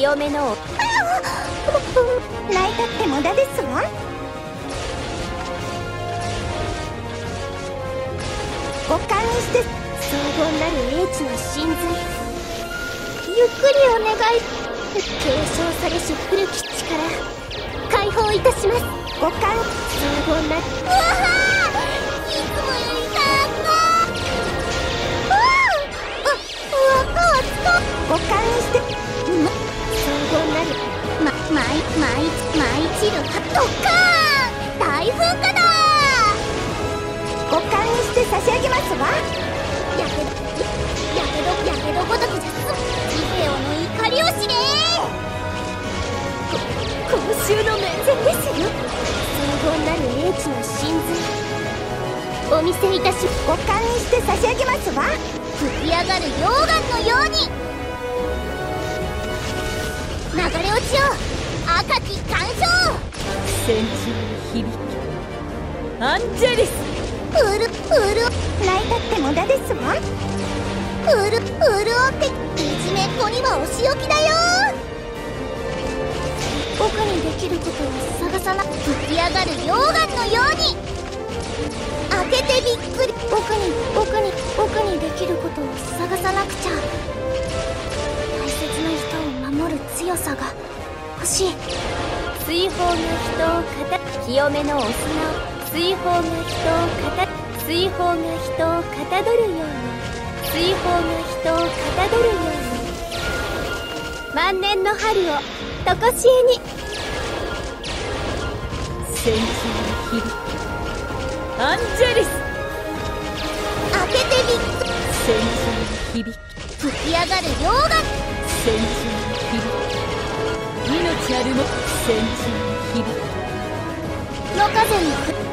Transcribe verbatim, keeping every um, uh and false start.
清めの泣いたって無駄ですわ。五感にして荘厳なる英知の真髄、ゆっくりお願い。継承されし古き力解放いたします。 五感荘厳なる、うわー、いつもよりかっこうわ若はつか五感にしてうま荘厳なるま、まい、まい、まいちるはドッカーン大噴火だ。 五感にして差し上げますわ。 やけどやけどやけどごときじゃ済むジゼオの怒りを知れ。こ今週の面前ですよ。荘厳なる英知の真髄お見せいたし、 五感にして差し上げますわ。 吹き上がる溶岩のように流れ落ちよ赤き干渉。 戦場に響けアンジェリス。 うるうる泣いたって無駄ですわ。 うるうるおっていじめっ子にはお仕置きだよ。僕にできることを探さな、吹き上がる溶岩のように開けてびっくり。僕に僕に僕にできることを探さなくちゃ。大切な人を守る強さが欲しい。水泡が人をかた清めのお砂を水泡が人をかた水泡が人をかたどるように水泡が人をかたどるように万年の春をとこしえに。 戦場に響けアンジェリス。 開けてびっくり。 戦場に響け吹き上がる溶岩。 戦場に響け命あるも戦場に響け野風に